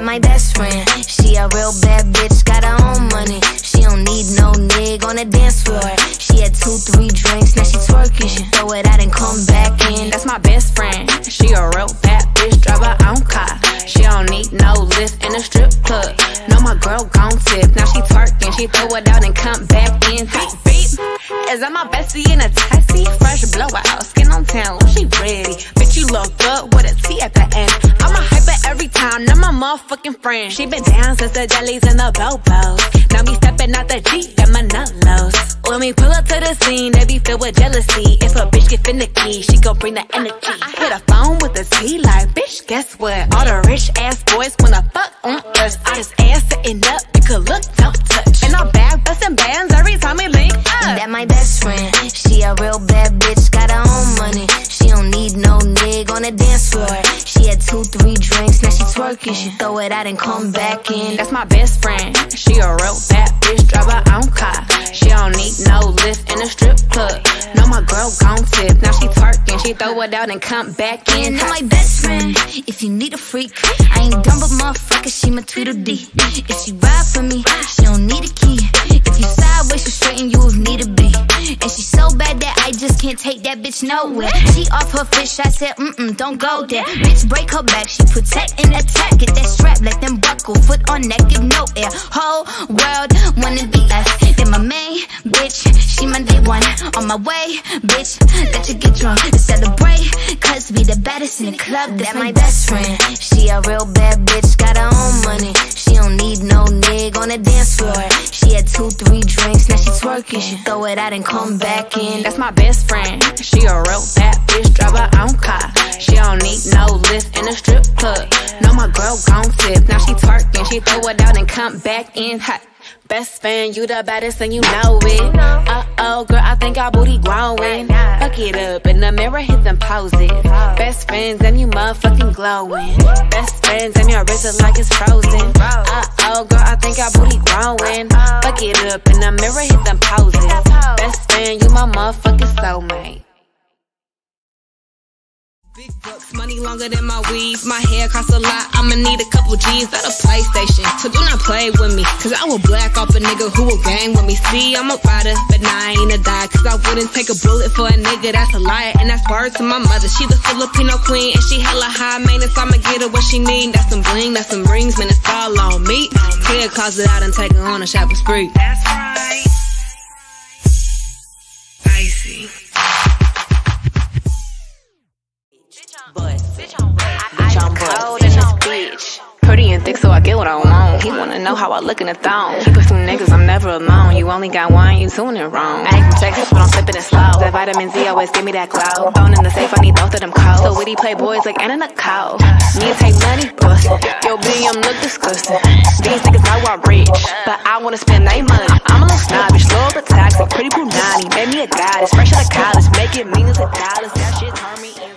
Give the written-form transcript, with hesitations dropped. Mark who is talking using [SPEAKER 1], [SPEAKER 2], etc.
[SPEAKER 1] my best friend. She a real bad bitch, got her own money. She don't need no nigga on the dance floor. She had 2-3 drinks, now she twerking. She throw it out and come back in.
[SPEAKER 2] That's my best friend. She a real bad bitch, drive her own car. She don't need no lift in a strip club. No, my girl gon' tip. Now she twerking, she throw it out and come back in. Beep, beep. Is that my bestie in a Tessie? Fresh blowout, skin on town, she ready. Bitch, you look good with a T at the end. I'm a hyper every time, now my motherfucking friend. She been down since the jellies and the Volvos. Now me steppin' out the Jeep and Manolos. When we pull up to the scene, they be filled with jealousy. If a bitch get finicky, she gon' bring the energy. I hit a phone with a T like, bitch, guess what? All the rich ass boys wanna fuck on us. I just ass sitting up, you could look, don't touch. And I'm back bustin' bands every time we link up.
[SPEAKER 1] That my best friend. She a real bad bitch, got her own money. She don't need no nigga on the dance floor. She had 2-3 drinks, now she twerking. She throw it out and come back in.
[SPEAKER 2] That's my best friend. She a real bad bitch, drive her own car. She don't need no lift in a strip club. No, my girl gon' tip. Now she twerking, she throw it out and come back in.
[SPEAKER 1] That my best friend. If you need a freak, I ain't dumb but motherfucker, she my Tweedledee. If she ride for me, she don't need a key. If you sideways, she straighten you if need a be. And she so bad that I just can't take that bitch nowhere. She off her fish, I said, don't go there. Bitch, break her back, she protect and attack. Get that strap, let them buckle, foot on neck, give no air. Whole world wanna be us. Then my main bitch, she my day one. On my way, bitch, let you get drunk to celebrate, cause we the baddest in the club. That my best friend. She a real bad bitch, got her own money. She don't need no nigga on the dance floor. She had 2-3 drinks, now she twerking. She throw it out and come back in.
[SPEAKER 2] That's my best friend. She a real bad bitch, drive her own car. She don't need no lift in a strip club. No, my girl gon' tip. Now she twerking, she throw it out and come back in hot. Best friend, you the baddest and you know it. Uh-oh, girl, I think our booty growing. Fuck it up, in the mirror, hit them poses. Best friends and you motherfucking glowing. Best friends and your wrist is like it's frozen. Uh-oh, girl, I think our booty growing. Fuck it up, in the mirror, hit them poses. Best friend, you my motherfucking soulmate. Big bucks, money longer than my weave. My hair costs a lot, I'ma need a couple G's at a PlayStation. So do not play with me, cause I will black off a nigga who will gang with me. See, I'm a rider, but nah, I ain't a die. Cause I wouldn't take a bullet for a nigga that's a liar. And that's word to my mother, she the Filipino queen. And she hella high maintenance, I'ma get her what she need. That's some bling, that's some rings, man, it's all on me. Clear closet out and take her on a shopping spree. That's right. Icy. I'm cold in this bitch. Pretty and thick, so I get what I want. He wanna know how I look in the thong. Keep a few niggas, I'm never alone. You only got one, you doing it wrong. I ain't from Texas, but I'm flipping it slow. That vitamin Z always give me that glow. Thrown in the safe, I need both of them codes. So witty playboys like Anna Nicole. Me take money, bust. Yo, BM look disgusting. These niggas know I'm rich, but I wanna spend their money. I'm a little snobbish, low but toxic, pretty punani. Made me a goddess, fresh out of college, making millions of dollars. That shit turn me in.